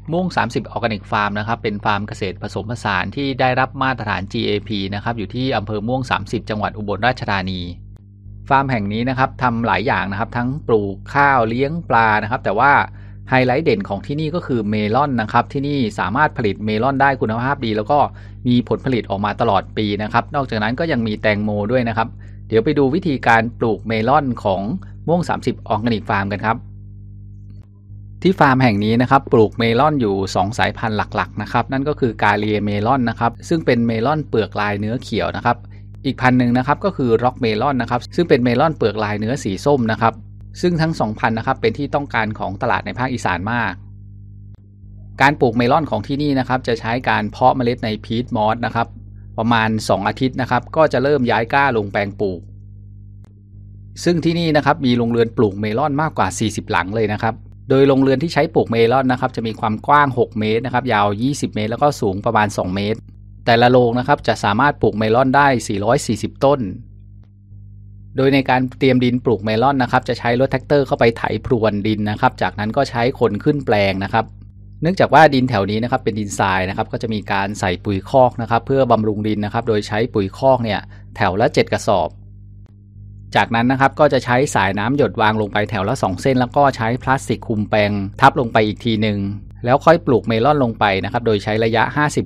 ม่วง30ออร์แกนิกฟาร์มนะครับเป็นฟาร์มเกษตรผสมผสานที่ได้รับมาตรฐาน GAP นะครับอยู่ที่อำเภอม่วง30จังหวัดอุบลราชธานีฟาร์มแห่งนี้นะครับทำหลายอย่างนะครับทั้งปลูกข้าวเลี้ยงปลานะครับแต่ว่าไฮไลท์เด่นของที่นี่ก็คือเมลอนนะครับที่นี่สามารถผลิตเมลอนได้คุณภาพดีแล้วก็มีผลผลิตออกมาตลอดปีนะครับนอกจากนั้นก็ยังมีแตงโมด้วยนะครับเดี๋ยวไปดูวิธีการปลูกเมลอนของม่วง30ออร์แกนิกฟาร์มกันครับที่ฟาร์มแห่งนี้นะครับปลูกเมลอนอยู่2สายพันธุ์หลักๆนะครับนั่นก็คือกาเลียเมลอนนะครับซึ่งเป็นเมลอนเปลือกลายเนื้อเขียวนะครับอีกพันธุ์หนึ่งนะครับก็คือร็อกเมลอนนะครับซึ่งเป็นเมลอนเปลือกลายเนื้อสีส้มนะครับซึ่งทั้ง2พันธุ์นะครับเป็นที่ต้องการของตลาดในภาคอีสานมากการปลูกเมลอนของที่นี่นะครับจะใช้การเพาะเมล็ดในพีทมอสนะครับประมาณ2อาทิตย์นะครับก็จะเริ่มย้ายก้าลงแปลงปลูกซึ่งที่นี่นะครับมีโรงเรือนปลูกเมลอนมากกว่า40หลังเลยนะครับโดยโรงเรือนที่ใช้ปลูกเมลอนนะครับจะมีความกว้าง6เมตรนะครับยาว20เมตรแล้วก็สูงประมาณ2เมตรแต่ละโรงนะครับจะสามารถปลูกเมลอนได้440ต้นโดยในการเตรียมดินปลูกเมลอนนะครับจะใช้รถแท็กเตอร์เข้าไปไถพรวนดินนะครับจากนั้นก็ใช้คนขึ้นแปลงนะครับเนื่องจากว่าดินแถวนี้นะครับเป็นดินทรายนะครับก็จะมีการใส่ปุ๋ยคอกนะครับเพื่อบำรุงดินนะครับโดยใช้ปุ๋ยคอกเนี่ยแถวละ7กระสอบจากนั้นนะครับก็จะใช้สายน้ำหยดวางลงไปแถวละ2เส้นแล้วก็ใช้พลาสติกคลุมแปลงทับลงไปอีกทีหนึ่งแล้วค่อยปลูกเมลอนลงไปนะครับโดยใช้ระยะ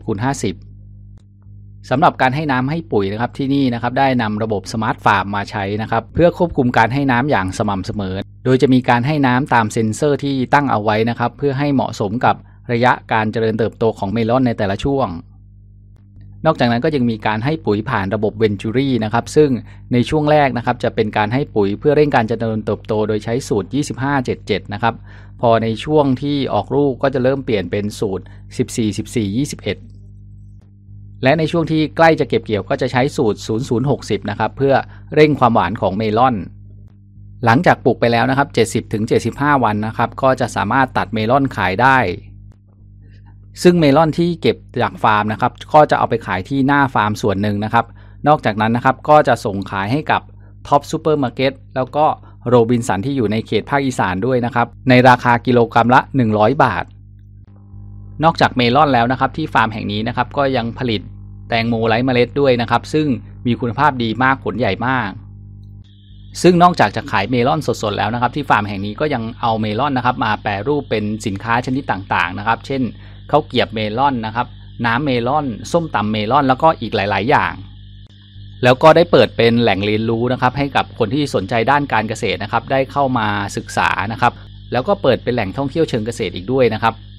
50x50 สำหรับการให้น้ำให้ปุ๋ยนะครับที่นี่นะครับได้นำระบบสมาร์ทฟาร์มมาใช้นะครับเพื่อควบคุมการให้น้ำอย่างสม่ำเสมอโดยจะมีการให้น้ำตามเซ็นเซอร์ที่ตั้งเอาไว้นะครับเพื่อให้เหมาะสมกับระยะการเจริญเติบโตของเมลอนในแต่ละช่วงนอกจากนั้นก็ยังมีการให้ปุ๋ยผ่านระบบเวนจูรี่นะครับซึ่งในช่วงแรกนะครับจะเป็นการให้ปุ๋ยเพื่อเร่งการเจริญเติบโตโดยใช้สูตร 25-7-7 นะครับพอในช่วงที่ออกลูกก็จะเริ่มเปลี่ยนเป็นสูตร 14-14-21 และในช่วงที่ใกล้จะเก็บเกี่ยวก็จะใช้สูตร 00-60 นะครับเพื่อเร่งความหวานของเมลอนหลังจากปลูกไปแล้วนะครับ 70-75 วันนะครับก็จะสามารถตัดเมลอนขายได้ซึ่งเมลอนที่เก็บจากฟาร์มนะครับก็จะเอาไปขายที่หน้าฟาร์มส่วนหนึ่งนะครับนอกจากนั้นนะครับก็จะส่งขายให้กับท็อปซูเปอร์มาร์เก็ตแล้วก็โรบินสันที่อยู่ในเขตภาคอีสานด้วยนะครับในราคากิโลกรัมละ100บาทนอกจากเมลอนแล้วนะครับที่ฟาร์มแห่งนี้นะครับก็ยังผลิตแตงโมไร้เมล็ดด้วยนะครับซึ่งมีคุณภาพดีมากผลใหญ่มากซึ่งนอกจากจะขายเมลอนสดๆแล้วนะครับที่ฟาร์มแห่งนี้ก็ยังเอาเมลอนนะครับมาแปรรูปเป็นสินค้าชนิดต่างๆนะครับเช่นข้าวเกรียบเมลอนนะครับน้ำเมลอนส้มตำเมลอนแล้วก็อีกหลายๆอย่างแล้วก็ได้เปิดเป็นแหล่งเรียนรู้นะครับให้กับคนที่สนใจด้านการเกษตรนะครับได้เข้ามาศึกษานะครับแล้วก็เปิดเป็นแหล่งท่องเที่ยวเชิงเกษตรอีกด้วยนะครับ